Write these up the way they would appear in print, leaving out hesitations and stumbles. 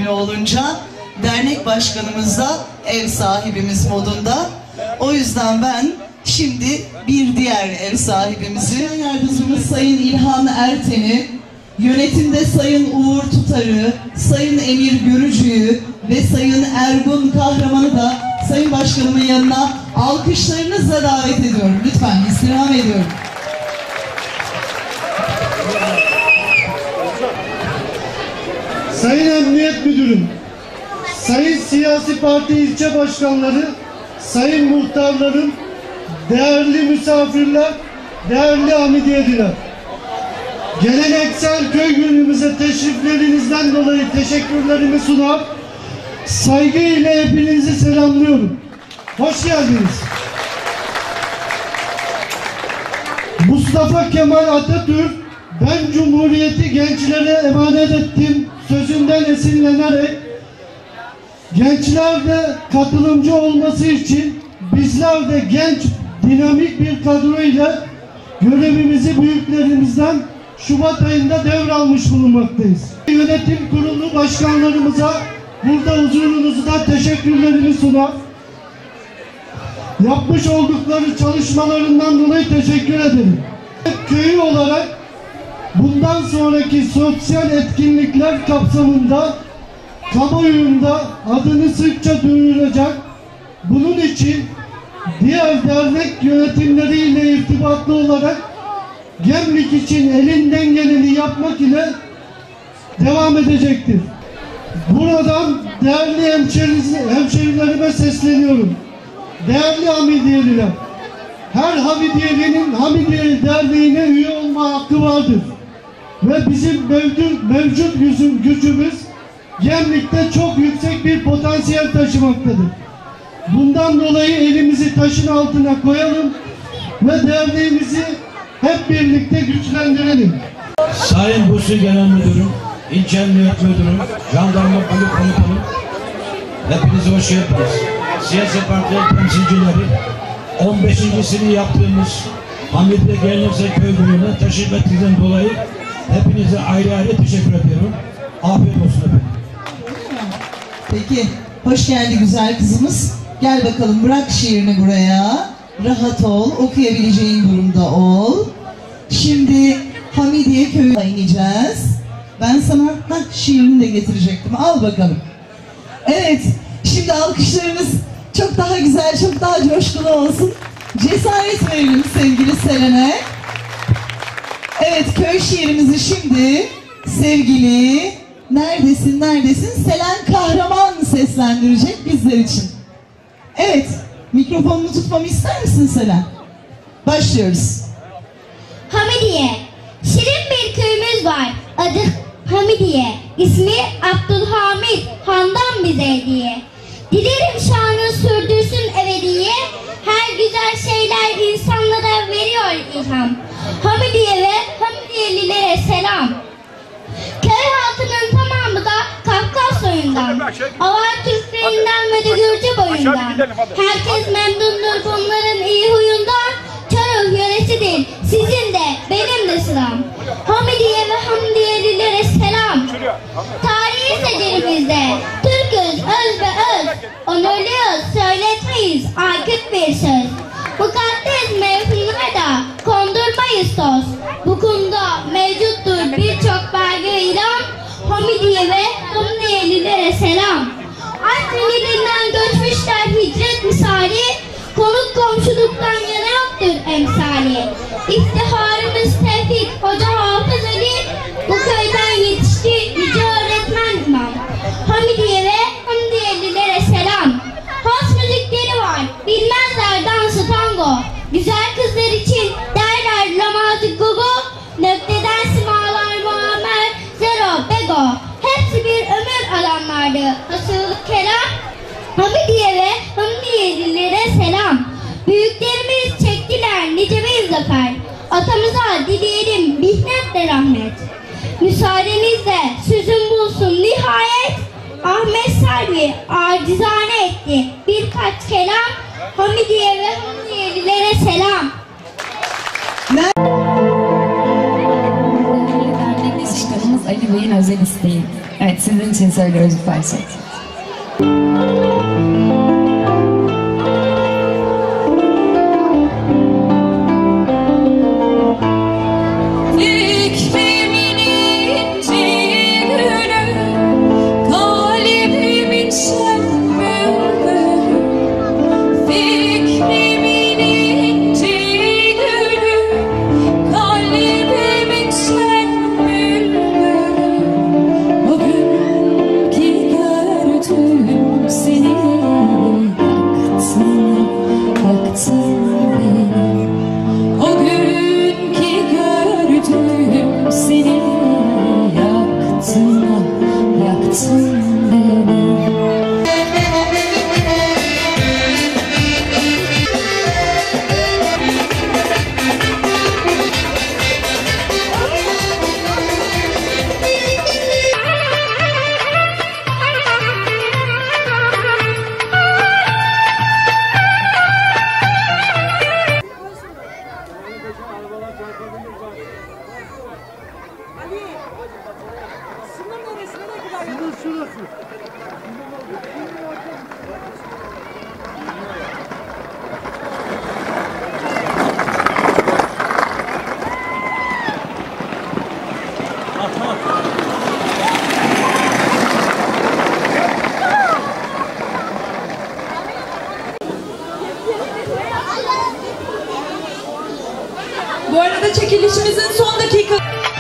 günü olunca dernek başkanımız da ev sahibimiz modunda. O yüzden ben şimdi bir diğer ev sahibimizi, yardımcımız Sayın İlhan Erten'i, yönetimde Sayın Uğur Tutar'ı, Sayın Emir Görücü'yü ve Sayın Ergun Kahraman'ı da Sayın Başkanımın yanına alkışlarınızla davet ediyorum. Lütfen istirham ediyorum. Sayın Emniyet Müdürüm, sayın siyasi parti ilçe başkanları, sayın muhtarlarım, değerli misafirler, değerli Hamidiyeliler. Geleneksel köy günümüze teşriflerinizden dolayı teşekkürlerimi sunar, saygıyla hepinizi selamlıyorum. Hoş geldiniz. Mustafa Kemal Atatürk, ben Cumhuriyeti gençlere emanet ettim sözünden esinlenerek gençler de katılımcı olması için bizler de genç, dinamik bir kadroyla görevimizi büyüklerimizden Şubat ayında devralmış bulunmaktayız. Yönetim kurulu başkanlarımıza burada huzurunuzda teşekkürlerimi sunar. Yapmış oldukları çalışmalarından dolayı teşekkür ederim. Köyü olarak bundan sonraki sosyal etkinlikler kapsamında kamuoyunda adını sıkça duyuracak. Bunun için diğer dernek yönetimleriyle irtibatlı olarak Gemlik için elinden geleni yapmak ile devam edecektir. Buradan değerli hemşerilerime sesleniyorum. Değerli Hamidiyeliler, her Hamidiyelinin Hamidiyeli Derneği'ne üye olma hakkı vardır. Ve bizim mevcut gücümüz Gemlik'te çok yüksek bir potansiyel taşımaktadır. Bundan dolayı elimizi taşın altına koyalım ve derneğimizi hep birlikte güçlendirelim. Sayın Bursu Genel Müdürüm, İlçe Emniyet Müdürüm, Jandarma Ali Komutanım, hepinize hoş geldiniz. Siyasi partiler temsilcileri, 15.sini yaptığımız Hamidiye Geleneksel Köy Günü'ne teşrif ettiğinden dolayı hepinize ayrı ayrı teşekkür ediyorum. Afiyet olsun efendim. Peki, hoş geldi güzel kızımız. Gel bakalım, bırak şiirini buraya. Rahat ol, okuyabileceğin durumda ol. Şimdi Hamidiye Köyü'ne ineceğiz. Ben sana şiirini de getirecektim. Al bakalım. Evet, şimdi alkışlarımız çok daha güzel, çok daha coşkulu olsun. Cesaret verelim sevgili Selen'e. Evet, köy şiirimizi şimdi sevgili neredesin Selen Kahraman seslendirecek bizler için. Evet, mikrofonunu tutmamı ister misin Selen? Başlıyoruz. Hamidiye, şirin bir köyümüz var. Adı Hamidiye. İsmi Abdülhamid, Han'dan bize hediye. Dilerim şanı sürdürsün ebediye. Her güzel şeyler insanlara veriyor ilham. Hamidiye ve Hamidiyelilere selam. Köy halkının tamamı da Kafkas soyundan, Avar Türklerinden ve de Gürcü boyundan. Herkes memnundur bunların iyi huyundan. Çoruh yöresidir sizin de benim de sıram. Hamidiye ve Hamidiyelilere selam. Tarihi secerimizde Türk'üz öz ve öz, onurluyuz söyletmeyiz aykırı bir söz. Mukaddes mevhumlarda kondurmayız toz. Bu konuda mevcuttur birçok belge ilan. Hamidiye ve Hamidiyelilere selam. Artvin'inden göçmüşler hicret misali. Konuk komşuluktan yana yoktur emsali. İftiharımız Tevfik Hoca Hafız Ali. Bu köyden yetişti yüce öğretmen imam. Hamidiye ve Hamidiyelilere selam. Has müzikleri var, bilmezler dansı tango. Güzel kızlar için derler namazı gogo. Nökteden simalar muammer, zero bego. Hepsi bir ömür alanlardı. Hasılı kelam. Hamidiye ve Hamidiyelilere selam. Büyüklerimiz çektiler nice bir zafer. Atamıza dileyelim mihnetle rahmet. Müsaadenizle sözüm bulsun nihayet. Ahmet Selvi acizane etti birkaç kelam. Hamidiye ve Hamidiyelilere selam. Dernek Başkanımız Ali Bey'in özel isteği. Evet, sizin için söylüyoruz bu parçayı. Bu arada çekilişimizin son dakika...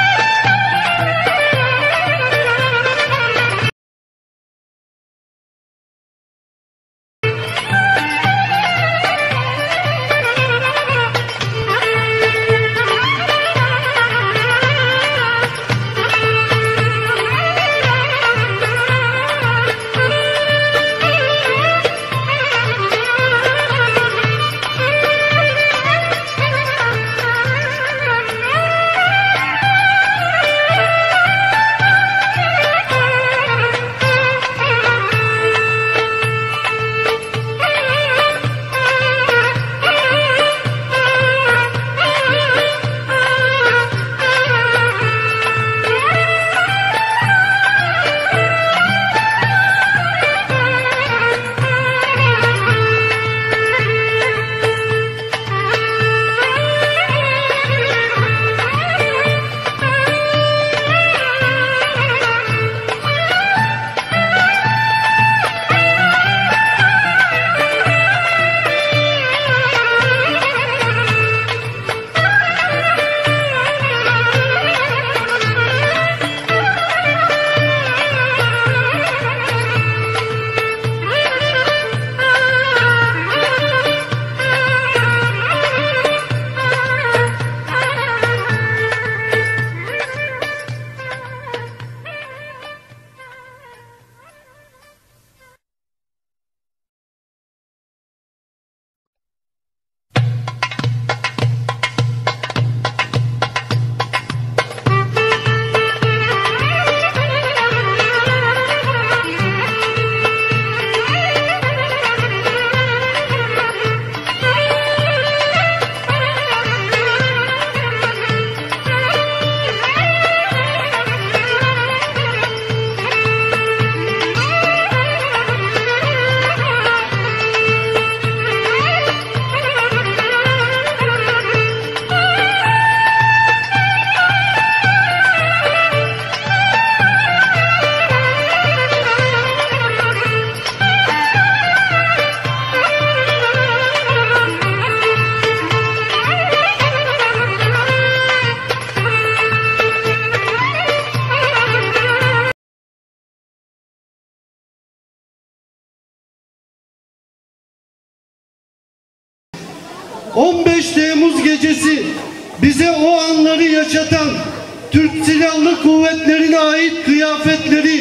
...15 Temmuz gecesi bize o anları yaşatan Türk Silahlı Kuvvetleri'ne ait kıyafetleri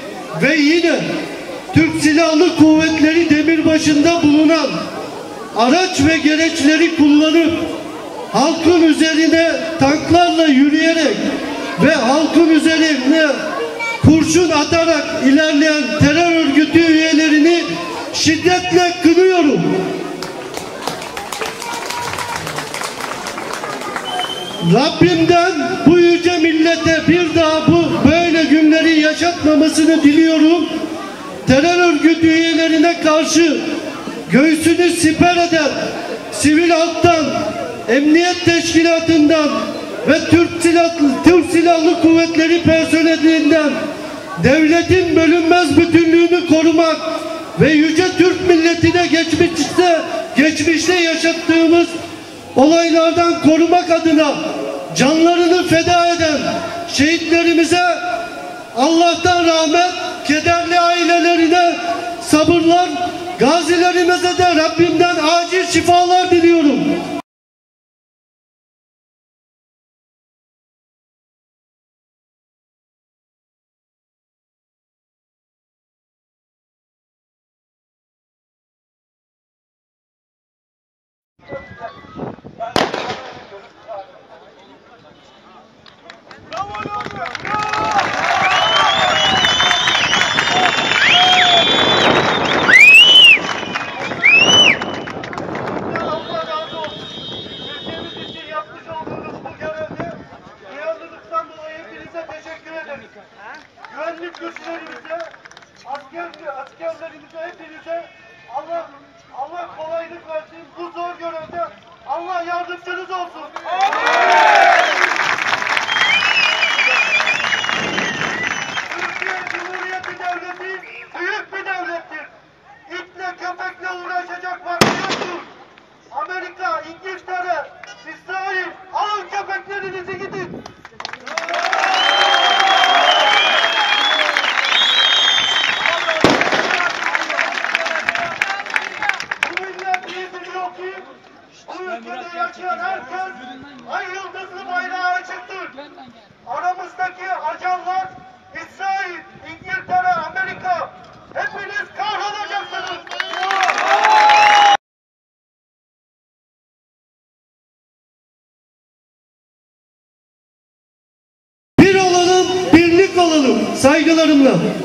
ve yine Türk Silahlı Kuvvetleri demirbaşında bulunan araç ve gereçleri kullanıp halkın üzerine tanklarla yürüyerek ve halkın üzerine kurşun atarak ilerleyen terör örgütü üyelerini şiddetle kınıyorum. Rabbimden bu yüce millete bir daha böyle günleri yaşatmamasını diliyorum. Terör örgütü üyelerine karşı göğsünü siper eden sivil halktan, emniyet teşkilatından ve Türk Silahlı Kuvvetleri personelinden devletin bölünmez bütünlüğünü korumak ve yüce Türk milletine geçmişte yaşattığımız olaylardan korumak adına canlarını feda eden şehitlerimize Allah'tan rahmet, kederli ailelerine sabırlar, gazilerimize de Rabbimden acil şifalar diliyorum. Güvenlik güçlerimize, askerlerimize, hepinize Allah kolaylık versin. Bu zor görevde Allah yardımcınız olsun. Türkiye Cumhuriyeti Devleti büyük bir devlettir. İtle köpekle uğraşacak vakti yoktur. Amerika, İngiltere, İsrail, alın köpeklerinizi gidin. Bu ülkede yaşayan herkes ay yıldızlı bayrağı açıktır. Aramızdaki ajanlar İsrail, İngiltere, Amerika, hepiniz kahrolacaksınız. Bir olalım, birlik olalım saygılarımla.